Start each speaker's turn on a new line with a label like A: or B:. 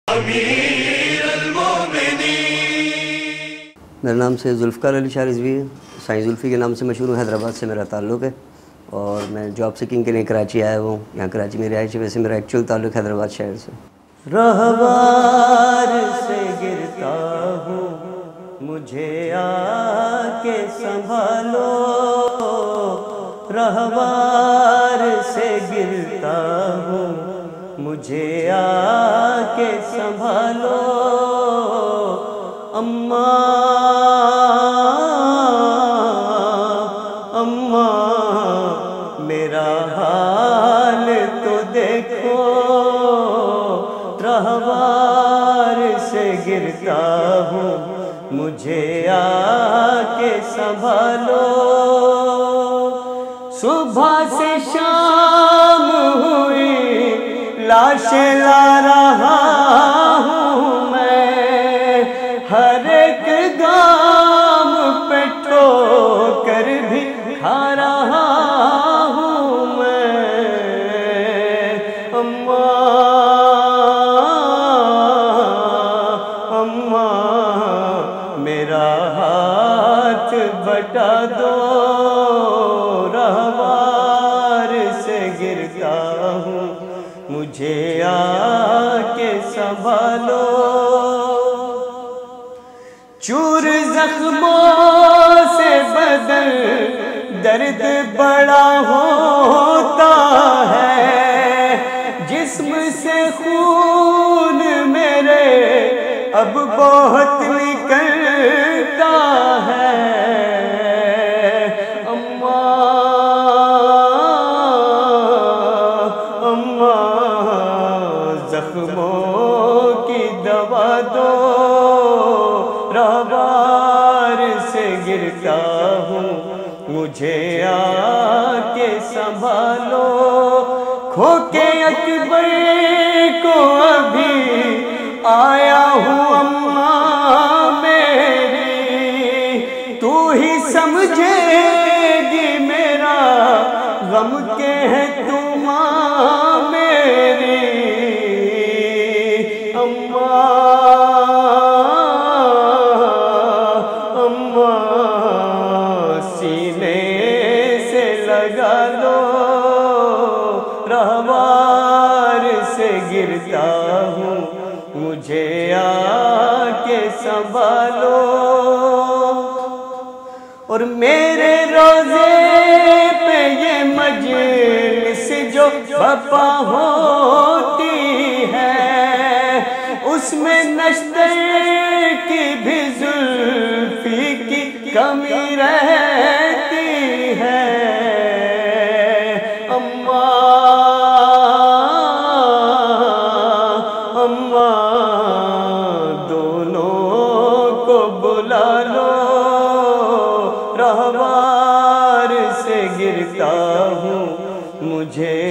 A: میرا نام سے ذوالفقار علی شاہ رضوی ہے، سائیں زلفی کے نام سے مشہور ہوں۔ حیدرآباد سے میرا تعلق ہے اور میں جاب سیکنگ کے لیے کراچی آیا ہوں۔ یہاں کراچی میں رہائش ہے، ویسے میرا ایکچوئل تعلق حیدرآباد شہر سے۔ رہوار سے گرتا ہوں مجھے آ کے سنبھالو، رہوار سے گرتا ہوں مجھے آ کے سنبھالو، اماں اماں میرا حال تو دیکھو، رہوار سے گرتا ہوں مجھے آ کے سنبھالو، صبح سے شام ہوئی لاشیں لا رہا ہوں میں، ہر ایک گام پہ ٹھوکر بھی کھا رہا ہوں میں، اماں اماں میرا ہاتھ بٹا دو، رہوار سے گرتا ہوں مجھے آ کے سنبھالو، چور زخموں سے بدن درد بڑا ہوتا ہے، جسم سے خون میرے اب بہت نکلتا ہے، اماں اماں زخموں کی دوا دو، رہوار سے گرتا ہوں مجھے آ کے سنبھالو، کھو کے اکبر کو ابھی آیا ہوں اماں میری، تو ہی سمجھے گی میرا غم کے ہے تو ماں میری، اماں لگا لو، رہوار سے گرتا ہوں مجھے آ کے سنبھالو، اور میرے روزے پہ یہ مجلس جو برپا ہوتی ہے، اس میں نشتر کی بھی زلفی کی کمی رہتی ہے، دونوں کو بلا لو، رہوار سے گرتا ہوں مجھے